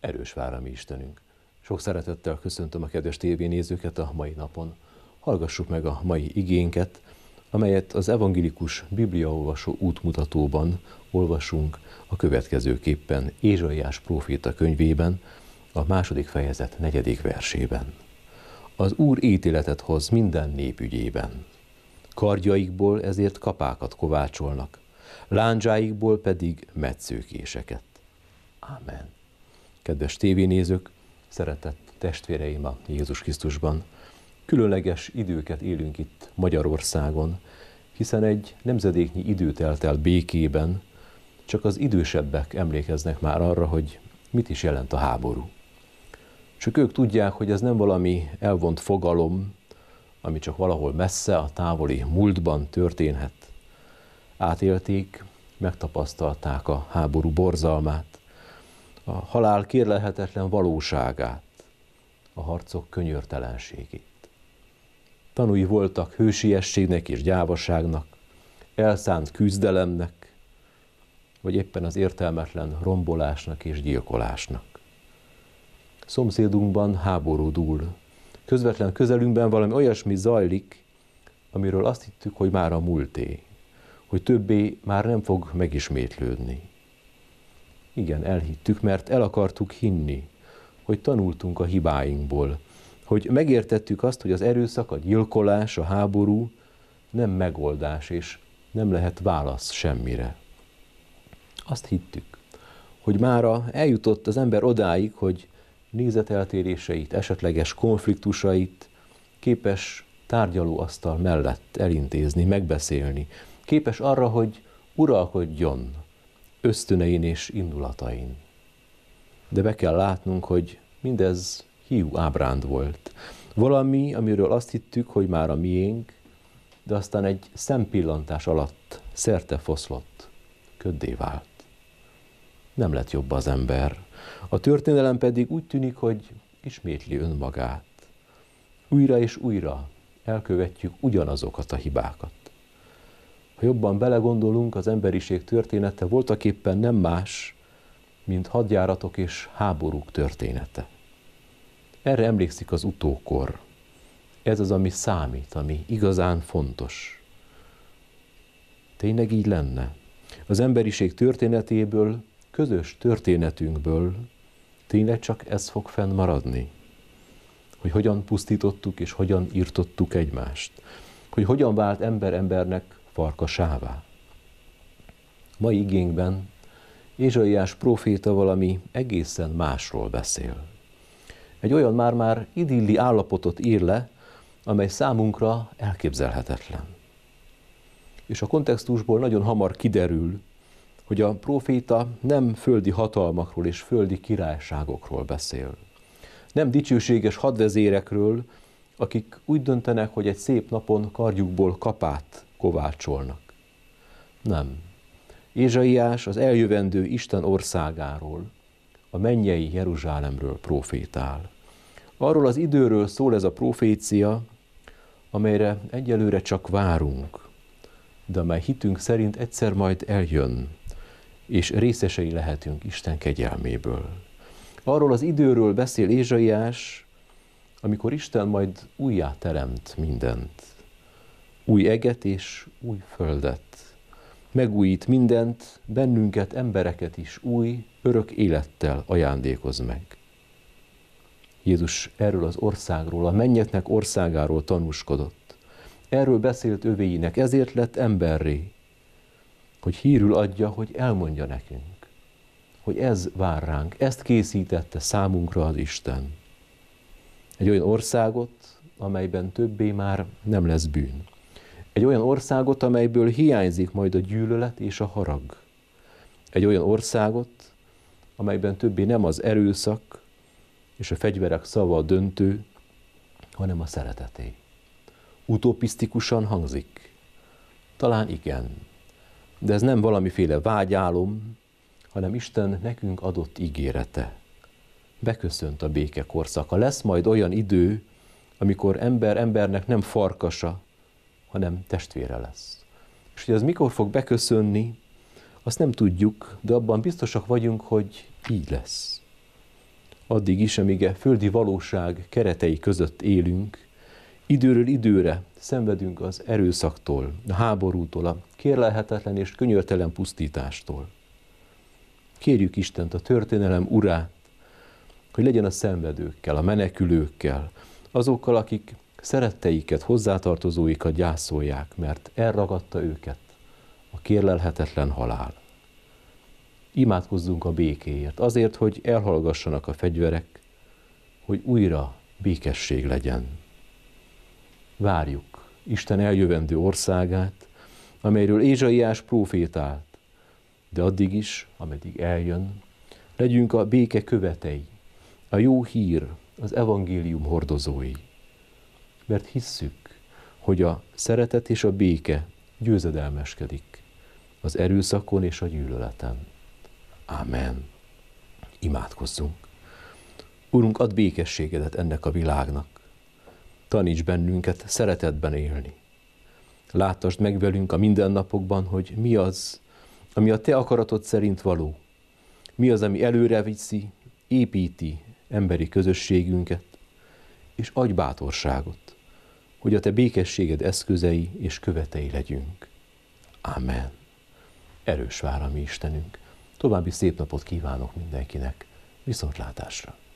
Erős vár a mi Istenünk. Sok szeretettel köszöntöm a kedves tévénézőket a mai napon. Hallgassuk meg a mai igénket, amelyet az evangélikus bibliaolvasó útmutatóban olvasunk a következőképpen Ézsaiás próféta könyvében, a 2. fejezet 4. versében. Az Úr ítéletet hoz minden nép ügyében. Kardjaikból ezért kapákat kovácsolnak, lándzsáikból pedig metszőkéseket. Ámen. Kedves tévénézők, szeretett testvéreim a Jézus Krisztusban, különleges időket élünk itt Magyarországon, hiszen egy nemzedéknyi idő telt el békében, csak az idősebbek emlékeznek már arra, hogy mit is jelent a háború. Csak ők tudják, hogy ez nem valami elvont fogalom, ami csak valahol messze a távoli múltban történhet. Átélték, megtapasztalták a háború borzalmát, a halál kérlelhetetlen valóságát, a harcok könyörtelenségét. Tanúi voltak hősiességnek és gyávaságnak, elszánt küzdelemnek, vagy éppen az értelmetlen rombolásnak és gyilkolásnak. Szomszédunkban háború dúl, közvetlen közelünkben valami olyasmi zajlik, amiről azt hittük, hogy már a múlté, hogy többé már nem fog megismétlődni. Igen, elhittük, mert el akartuk hinni, hogy tanultunk a hibáinkból, hogy megértettük azt, hogy az erőszak, a gyilkolás, a háború nem megoldás, és nem lehet válasz semmire. Azt hittük, hogy mára eljutott az ember odáig, hogy nézeteltéréseit, esetleges konfliktusait képes tárgyalóasztal mellett elintézni, megbeszélni, képes arra, hogy uralkodjon ösztönein és indulatain. De be kell látnunk, hogy mindez hiú ábránd volt. Valami, amiről azt hittük, hogy már a miénk, de aztán egy szempillantás alatt szerte foszlott, köddé vált. Nem lett jobb az ember. A történelem pedig úgy tűnik, hogy ismétli önmagát. Újra és újra elkövetjük ugyanazokat a hibákat. Ha jobban belegondolunk, az emberiség története voltaképpen nem más, mint hadjáratok és háborúk története. Erre emlékszik az utókor. Ez az, ami számít, ami igazán fontos. Tényleg így lenne? Az emberiség történetéből, közös történetünkből tényleg csak ez fog fennmaradni? Hogy hogyan pusztítottuk és hogyan irtottuk egymást? Hogy hogyan vált ember embernek farkasává? Mai igénkben Ézsaiás próféta valami egészen másról beszél. Egy olyan már-már idilli állapotot ír le, amely számunkra elképzelhetetlen. És a kontextusból nagyon hamar kiderül, hogy a próféta nem földi hatalmakról és földi királyságokról beszél. Nem dicsőséges hadvezérekről, akik úgy döntenek, hogy egy szép napon kardjukból kapát kovácsolnak. Nem. Ézsaiás az eljövendő Isten országáról, a mennyei Jeruzsálemről prófétál. Arról az időről szól ez a profécia, amelyre egyelőre csak várunk, de amely hitünk szerint egyszer majd eljön, és részesei lehetünk Isten kegyelméből. Arról az időről beszél Ézsaiás, amikor Isten majd újjá teremt mindent. Új eget és új földet. Megújít mindent, bennünket, embereket is új, örök élettel ajándékoz meg. Jézus erről az országról, a mennyeknek országáról tanúskodott. Erről beszélt övéinek, ezért lett emberré, hogy hírül adja, hogy elmondja nekünk, hogy ez vár ránk, ezt készítette számunkra az Isten. Egy olyan országot, amelyben többé már nem lesz bűn. Egy olyan országot, amelyből hiányzik majd a gyűlölet és a harag. Egy olyan országot, amelyben többé nem az erőszak és a fegyverek szava a döntő, hanem a szereteté. Utopisztikusan hangzik. Talán igen, de ez nem valamiféle vágyálom, hanem Isten nekünk adott ígérete. Beköszönt a béke korszaka. Lesz majd olyan idő, amikor ember embernek nem farkasa, hanem testvére lesz. És hogy ez mikor fog beköszönni, azt nem tudjuk, de abban biztosak vagyunk, hogy így lesz. addig is, amíg a földi valóság keretei között élünk, időről időre szenvedünk az erőszaktól, a háborútól, a kérlelhetetlen és könyörtelen pusztítástól. Kérjük Istent, a történelem urát, hogy legyen a szenvedőkkel, a menekülőkkel, azokkal, akik szeretteiket, hozzátartozóikat gyászolják, mert elragadta őket a kérlelhetetlen halál. Imádkozzunk a békéért, azért, hogy elhallgassanak a fegyverek, hogy újra békesség legyen. Várjuk Isten eljövendő országát, amelyről Ézsaiás prófétált, de addig is, ameddig eljön, legyünk a béke követei, a jó hír, az evangélium hordozói. Mert hisszük, hogy a szeretet és a béke győzedelmeskedik az erőszakon és a gyűlöleten. Ámen. Imádkozzunk. Urunk, add békességedet ennek a világnak. Taníts bennünket szeretetben élni. Láttasd meg velünk a mindennapokban, hogy mi az, ami a Te akaratod szerint való. Mi az, ami előre viszi, építi emberi közösségünket, és adj bátorságot, hogy a Te békességed eszközei és követei legyünk. Ámen. Erős vár a mi Istenünk. További szép napot kívánok mindenkinek. Viszontlátásra!